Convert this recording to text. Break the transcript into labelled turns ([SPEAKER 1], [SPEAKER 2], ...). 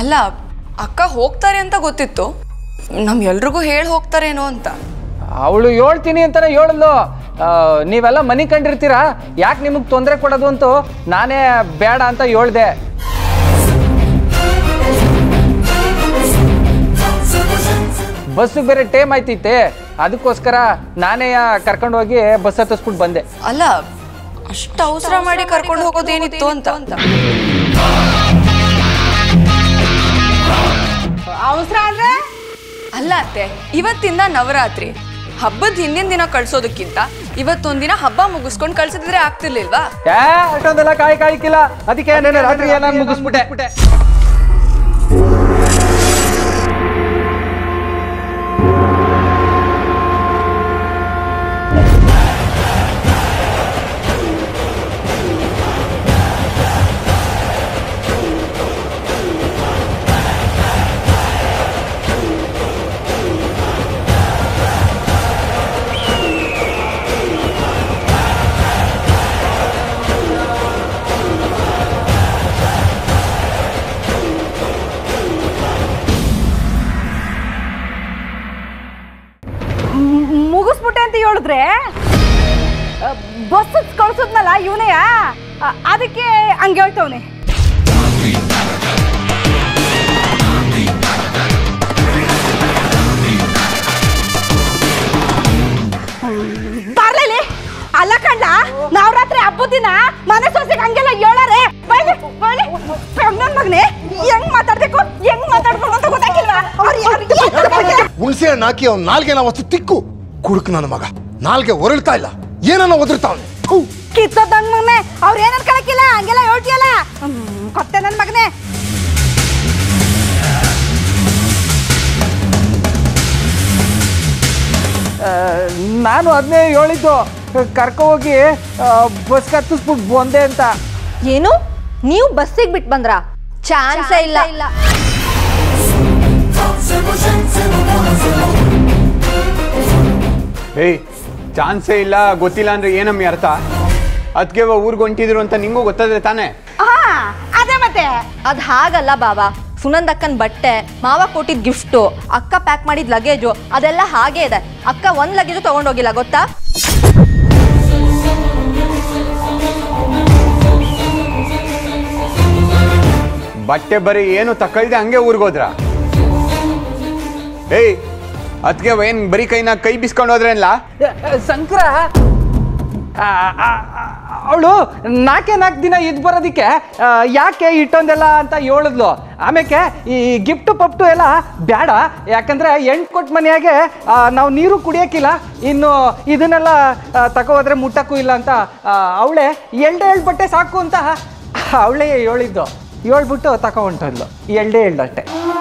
[SPEAKER 1] ಅಲ್ಲ ಅಕ್ಕ ಹೋಗ್ತಾರೆ ಅಂತ ಗೊತ್ತಿತ್ತು, ನಮ್ಮೆಲ್ರಿಗೂ ಹೇಳಿ ಹೋಗ್ತಾರೇನೋ ಅಂತ.
[SPEAKER 2] ಅವಳು ಹೇಳ್ತೀನಿ ಅಂತಾನೆ ಹೇಳಲು. ನೀವೆಲ್ಲ ಮನೆ ಕಂಡಿರ್ತೀರಾ, ಯಾಕೆ ನಿಮಗೆ ತೊಂದರೆ ಕೊಡೋದು ಅಂತ ನಾನೇ ಬೇಡ ಅಂತ ಹೇಳ್ದೆ. ಬಸ್ಸಿಗೆ ಬೇರೆ ಟೈಮ್ ಆಯ್ತೈತೆ, ಅದಕ್ಕೋಸ್ಕರ ನಾನೇ ಕರ್ಕೊಂಡು ಹೋಗಿ ಬಸ್ ಹತ್ತಿಸ್ಬಿಟ್ಟು ಬಂದೆ.
[SPEAKER 1] ಅಲ್ಲ ಅಷ್ಟು ಅವಸರ ಮಾಡಿ ಕರ್ಕೊಂಡು ಹೋಗೋದೇನಿತ್ತು ಅಂತ.
[SPEAKER 3] ಅವಸರ ಅಂದ್ರೆ
[SPEAKER 1] ಅಲ್ಲ ಅತ್ತೆ, ಇವತ್ತಿಂದ ನವರಾತ್ರಿ, ಹಬ್ಬದ ಹಿಂದಿನ ದಿನ ಕಳ್ಸೋದಕ್ಕಿಂತ ಇವತ್ತೊಂದಿನ ಹಬ್ಬ ಮುಗಿಸ್ಕೊಂಡು ಕಳ್ಸಿದ್ರೆ ಆಗ್ತಿರ್ಲಿಲ್ವಾ?
[SPEAKER 2] ಅಷ್ಟೊಂದೆಲ್ಲ ಕಾಯ್ಕಿಲ್ಲ, ಅದಕ್ಕೆ ರಾತ್ರಿ ನಾನು ಮುಗಿಸ್ಬಿಟ್ಟೆ.
[SPEAKER 3] ಮುಗಿಸ್ಬಿಟ್ಟೆ ಅಂತ ಹೇಳಿದ್ರೆ ಬಸ್ ಕಳ್ಸೋದ್ನಲ್ಲ ಇವನೆಯ, ಅದಕ್ಕೆ ಹಂಗೆ ಹೇಳ್ತವನೆ. ಬರ್ಲಿ ಅಲ್ಲ ಕಂಡ, ನವರಾತ್ರಿ ಹಬ್ಬದ ದಿನ ಮನೆ ಸೊಸೆಗೆ ಹಂಗೆಲ್ಲ ಹೇಳಾರೆ. ನನ್ ಮಗನೇ ಹೆಂಗ್ ಮಾತಾಡ್ಬೇಕು, ಹೆಂಗ್ ಮಾತಾಡ್ಬೇಕು ಅಂತ ಗೊತ್ತಾಗಿಲ್ವಾ?
[SPEAKER 4] ಹುಣಸೆ ಹಣ್ಣು ಹಾಕಿ ಅವ್ನ ನಾಲ್ಗೆ ನಾವು ವಸ್ತು ತಿಕ್ಕು ಕುಡುಕ್. ನನ್ನ ಮಗ ನಾಲ್ಗೆ ಹೊರಳ್ತಾ ಇಲ್ಲ, ಏನನ್ನ ಒದರ್ತಾವನೆ.
[SPEAKER 3] ಕಿತ್ತೋದ್ ನನ್ ಮಗನೇ, ಅವ್ರ ಏನ್ ಅನ್ಕೊಳಕಿಲ್ಲ, ಹಂಗೆಲ್ಲ ಹೇಳ್ತೀಯಲ್ಲ ಕೊತ್ತೆ ನನ್ ಮಗನೇ.
[SPEAKER 2] ನಾನು ಅದನ್ನೇ ಹೇಳಿದ್ದು, ಕರ್ಕೊ ಹೋಗಿ ಬಸ್ಗೆ ಹತ್ತಿಸ್ಬಿಟ್ಟು ಬಂದೆ ಅಂತ.
[SPEAKER 5] ಏನು ನೀವು ಬಸ್ಸಿಗೆ ಬಿಟ್ಟು ಬಂದ್ರ? ಚಾನ್ಸೇ ಇಲ್ಲ.
[SPEAKER 6] ಏಯ್, ಚಾನ್ಸೇ ಇಲ್ಲ ಗೊತ್ತಿಲ್ಲ ಅಂದ್ರೆ ಏನಮ್ಮಿ ಅರ್ಥ? ಅದಕ್ಕೆ ಊರ್ಗೆ ಹೊಂಟಿದ್ರು ಅಂತ ನಿಂಗೂ ಗೊತ್ತಾದ್ರೆ ತಾನೇ?
[SPEAKER 3] ಅದೇ ಮತ್ತೆ
[SPEAKER 5] ಅದ್ ಹಾಗಲ್ಲ ಬಾಬಾ. ಸುನಂದ್ ಅಕ್ಕನ್ ಬಟ್ಟೆ, ಮಾವ ಕೊಟ್ಟಿದ್ ಗಿಫ್ಟು, ಅಕ್ಕ ಪ್ಯಾಕ್ ಮಾಡಿದ್ ಲಗೇಜು ಅದೆಲ್ಲ ಹಾಗೆ ಇದೆ. ಅಕ್ಕ ಒಂದ್ ಲಗೇಜು ತಗೊಂಡೋಗಿಲ್ಲ ಗೊತ್ತಾ?
[SPEAKER 6] ಬಟ್ಟೆ ಬರೀ ಏನು ತಕೊಳ್ದೆ ಹಂಗೆ ಊರ್ಗೋದ್ರ? ಏಯ್, ಅದಕ್ಕೆ ಏನ್ ಬರೀ ಕೈ ಬಿಸ್ಕೊಂಡು ಹೋದ್ರೇನಲ್ಲ?
[SPEAKER 2] ಶಂಕರ ಅವಳು 4 ದಿನ ಇದ್ದು ಬರೋದಕ್ಕೆ ಯಾಕೆ ಇಟ್ಟೊಂದೆಲ್ಲ ಅಂತ ಹೇಳಿದ್ಲು. ಆಮೇಲೆ ಈ ಗಿಫ್ಟು ಪಪ್ಟು ಎಲ್ಲ ಬೇಡ, ಯಾಕಂದ್ರೆ ಎಂಟು ಕೊಟ್ಟು ಮನೆಯಾಗೆ ನಾವು ನೀರು ಕುಡಿಯೋಕ್ಕಿಲ್ಲ, ಇನ್ನು ಇದನ್ನೆಲ್ಲ ತಗೋದ್ರೆ ಮುಟ್ಟಕ್ಕೂ ಇಲ್ಲ ಅಂತ ಅವಳೇ ಎಳ್ಳು ಬಟ್ಟೆ ಸಾಕು ಅಂತ ಅವಳೇ ಹೇಳಿದ್ದು. ಹೇಳ್ಬಿಟ್ಟು ತಗೊಂಡ್ಲು, ಎಳ್ಳು ಅಷ್ಟೆ.